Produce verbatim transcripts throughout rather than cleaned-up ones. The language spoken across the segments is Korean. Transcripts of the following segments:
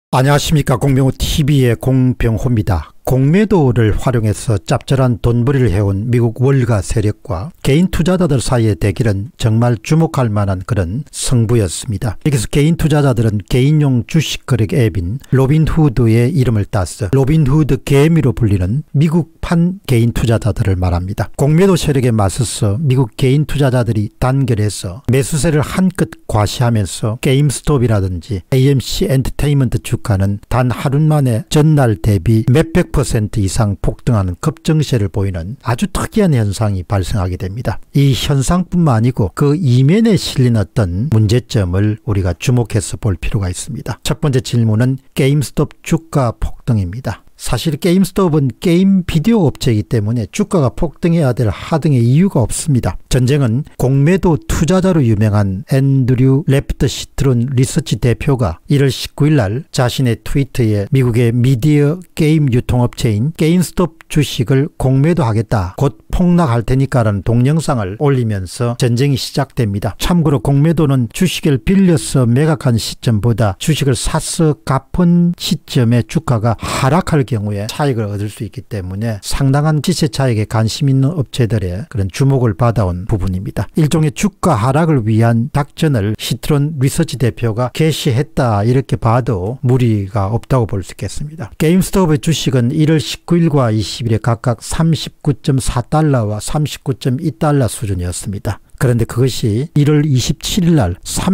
안녕하십니까. 공병호티비의 공병호입니다. 공매도를 활용해서 짭짤한 돈벌이를 해온 미국 월가 세력과 개인 투자자들 사이의 대결은 정말 주목할 만한 그런 승부였습니다. 여기서 개인 투자자들은 개인용 주식 거래 앱인 로빈후드의 이름을 따서 로빈후드 개미로 불리는 미국판 개인 투자자들을 말합니다. 공매도 세력에 맞서서 미국 개인 투자자들이 단결해서 매수세를 한껏 과시하면서 게임스톱이라든지 에이엠씨 엔터테인먼트 주가는 단 하루 만에 전날 대비 몇백 퍼센트 이상 폭등하는 급증세를 보이는 아주 특이한 현상이 발생하게 됩니다. 이 현상뿐만 아니고 그 이면에 실린 어떤 문제점을 우리가 주목해서 볼 필요가 있습니다. 첫 번째 질문은 게임스톱 주가 폭등입니다. 사실 게임스톱은 게임 비디오 업체이기 때문에 주가가 폭등해야 될 하등의 이유가 없습니다. 전쟁은 공매도 투자자로 유명한 앤드류 레프트 시트론 리서치 대표가 일월 십구일 날 자신의 트위터에 미국의 미디어 게임 유통업체인 게임스톱 주식을 공매도하겠다, 곧 폭락할 테니까 라는 동영상을 올리면서 전쟁이 시작됩니다. 참고로 공매도는 주식을 빌려서 매각한 시점보다 주식을 사서 갚은 시점에 주가가 하락할 경우에 차익을 얻을 수 있기 때문에 상당한 시세 차익에 관심 있는 업체들의 그런 주목을 받아온 부분입니다. 일종의 주가 하락을 위한 작전을 시트론 리서치 대표가 개시했다, 이렇게 봐도 무리가 없다고 볼 수 있겠습니다. 게임스톱의 주식은 일월 십구일과 이십일에 각각 삼십구 점 사 달러와 삼십구 점 이 달러 수준이었습니다. 그런데 그것이 일월 이십칠일 날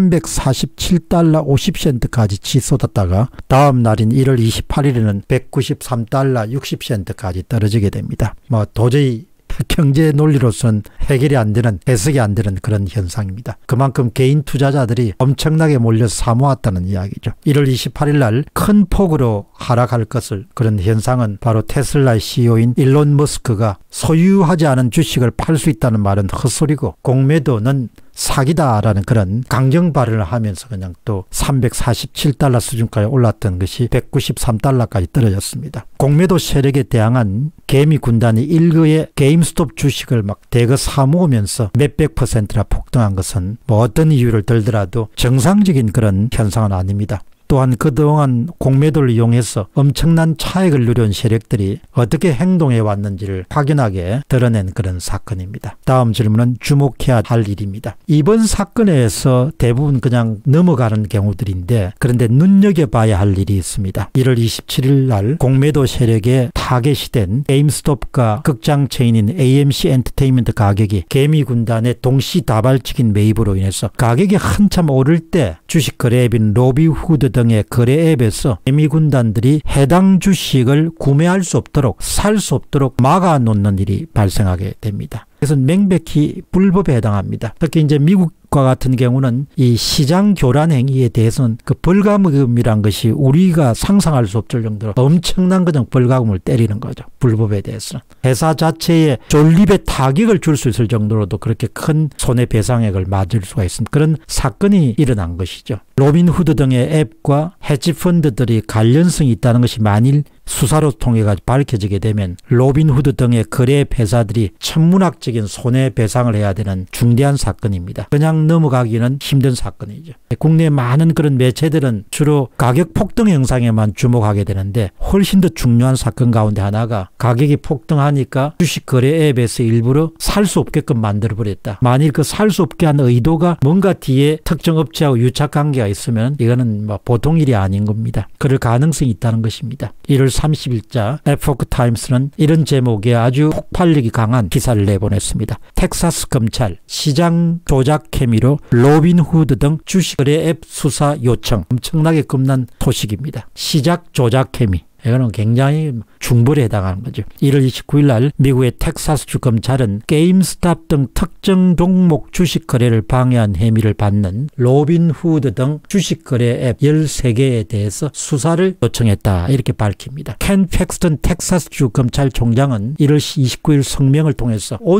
삼백사십칠 달러 오십 센트까지 치솟았다가 다음 날인 일월 이십팔일에는 백구십삼 달러 육십 센트까지 떨어지게 됩니다. 뭐 도저히 경제 논리로서는 해결이 안 되는, 해석이 안 되는 그런 현상입니다. 그만큼 개인 투자자들이 엄청나게 몰려 사모았다는 이야기죠. 일월 이십팔일 날 큰 폭으로 하락할 것을, 그런 현상은 바로 테슬라의 씨이오인 일론 머스크가 소유하지 않은 주식을 팔 수 있다는 말은 헛소리고 공매도는 사기다라는 그런 강경 발언을 하면서 그냥 또 삼백사십칠 달러 수준까지 올랐던 것이 백구십삼 달러까지 떨어졌습니다. 공매도 세력에 대항한 개미 군단이 일거에 게임스톱 주식을 막 대거 사모으면서 몇백 퍼센트나 폭등한 것은 뭐 어떤 이유를 들더라도 정상적인 그런 현상은 아닙니다. 또한 그동안 공매도를 이용해서 엄청난 차익을 누려온 세력들이 어떻게 행동해 왔는지를 확연하게 드러낸 그런 사건입니다. 다음 질문은 주목해야 할 일입니다. 이번 사건에서 대부분 그냥 넘어가는 경우들인데, 그런데 눈여겨봐야 할 일이 있습니다. 일월 이십칠일 날 공매도 세력에 타겟이 된 게임스톱과 극장 체인인 에이엠씨 엔터테인먼트 가격이 개미 군단의 동시다발적인 매입으로 인해서 가격이 한참 오를 때 주식 거래 앱인 로비후드 등의 거래 앱에서 개미 군단들이 해당 주식을 구매할 수 없도록, 살 수 없도록 막아 놓는 일이 발생하게 됩니다. 그래서 명백히 불법에 해당합니다. 특히 이제 미국과 같은 경우는 이 시장 교란 행위에 대해서는 그 벌금이란 것이 우리가 상상할 수 없을 정도로 엄청난 그냥 벌금을 때리는 거죠. 불법에 대해서는. 회사 자체에 존립에 타격을 줄 수 있을 정도로도 그렇게 큰 손해배상액을 맞을 수가 있습니다. 그런 사건이 일어난 것이죠. 로빈후드 등의 앱과 헤지펀드들이 관련성이 있다는 것이 만일 수사로 통해 밝혀지게 되면 로빈후드 등의 거래 회사들이 천문학적인 손해배상을 해야 되는 중대한 사건입니다. 그냥 넘어가기는 힘든 사건이죠. 국내 많은 그런 매체들은 주로 가격 폭등 현상에만 주목하게 되는데, 훨씬 더 중요한 사건 가운데 하나가 가격이 폭등하니까 주식 거래 앱에서 일부러 살 수 없게끔 만들어버렸다. 만일 그 살 수 없게 한 의도가 뭔가 뒤에 특정 업체하고 유착관계가 있으면 이거는 뭐 보통 일이 아닌 겁니다. 그럴 가능성이 있다는 것입니다. 일월 삼십일자 에포크 타임스는 이런 제목의 아주 폭발력이 강한 기사를 내보냈습니다. 텍사스 검찰 시장 조작 혐의로 로빈후드 등 주식 거래 앱 수사 요청. 엄청나게 겁난 소식입니다. 시작 조작 혐의. 이거는 굉장히 중벌에 해당하는 거죠. 일월 이십구일 날 미국의 텍사스주 검찰은 게임스톱 등 특정 종목 주식 거래를 방해한 혐의를 받는 로빈후드 등 주식 거래 앱 열세 개에 대해서 수사를 요청했다, 이렇게 밝힙니다. 켄 팩스턴 텍사스주 검찰총장은 일월 이십구일 성명을 통해서 오늘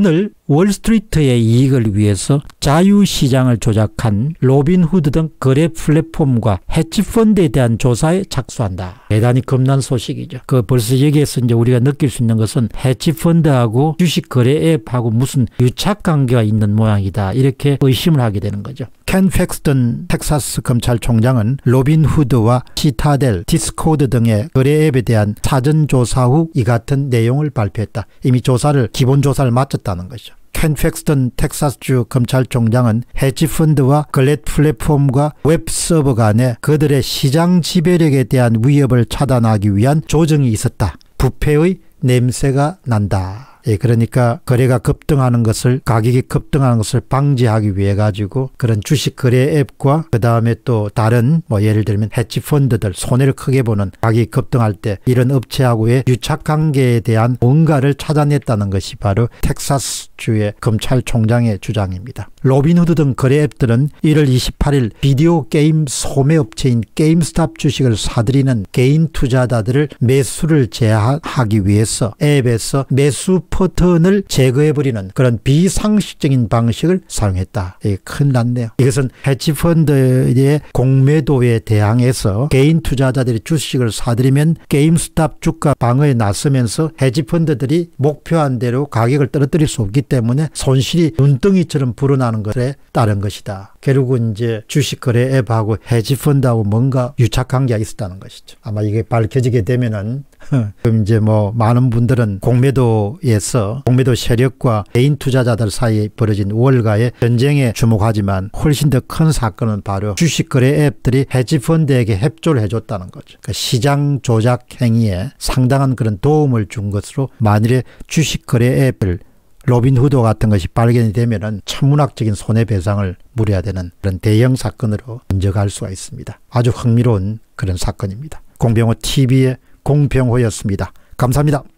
월스트리트의 이익을 위해서 자유시장을 조작한 로빈후드 등 거래 플랫폼과 해치펀드에 대한 조사에 착수한다. 대단히 겁난 소식이죠. 그 벌써 여기에서 이제 우리가 느낄 수 있는 것은 해치펀드하고 주식 거래 앱하고 무슨 유착 관계가 있는 모양이다. 이렇게 의심을 하게 되는 거죠. 켄 팩스턴 텍사스 검찰총장은 로빈후드와 시타델, 디스코드 등의 거래 앱에 대한 사전 조사 후 이 같은 내용을 발표했다. 이미 조사를 기본 조사를 마쳤다는 것이죠. 켄 팩스턴 텍사스주 검찰총장은 해치펀드와 거래 플랫폼과 웹서버 간에 그들의 시장 지배력에 대한 위협을 차단하기 위한 조정이 있었다. 부패의 냄새가 난다. 예, 그러니까 거래가 급등하는 것을, 가격이 급등하는 것을 방지하기 위해 가지고 그런 주식 거래 앱과 그 다음에 또 다른 뭐 예를 들면 해치펀드들 손해를 크게 보는 가격이 급등할 때 이런 업체하고의 유착 관계에 대한 뭔가를 찾아냈다는 것이 바로 텍사스주의 검찰총장의 주장입니다. 로빈후드 등 거래 앱들은 일월 이십팔일 비디오 게임 소매업체인 게임스탑 주식을 사들이는 개인 투자자들을 매수를 제한하기 위해서 앱에서 매수 버튼을 제거해버리는 그런 비상식적인 방식을 사용했다. 이게 큰일 났네요. 이것은 해치펀드의 공매도에 대항해서 개인 투자자들이 주식을 사들이면 게임스탑 주가 방어에 나서면서 해치펀드들이 목표한 대로 가격을 떨어뜨릴 수 없기 때문에 손실이 눈덩이처럼 불어나는 것에 따른 것이다. 결국은 이제 주식 거래 앱하고 해치펀드하고 뭔가 유착 관계가 있었다는 것이죠. 아마 이게 밝혀지게 되면은 그럼 이제 뭐 많은 분들은 공매도에서 공매도 세력과 개인 투자자들 사이에 벌어진 월가의 전쟁에 주목하지만 훨씬 더 큰 사건은 바로 주식 거래 앱들이 해치펀드에게 협조를 해줬다는 거죠. 그러니까 시장 조작 행위에 상당한 그런 도움을 준 것으로 만일에 주식 거래 앱을 로빈후드 같은 것이 발견이 되면은 천문학적인 손해배상을 물어야 되는 그런 대형 사건으로 인정할 수가 있습니다. 아주 흥미로운 그런 사건입니다. 공병호 티비의 공병호였습니다. 감사합니다.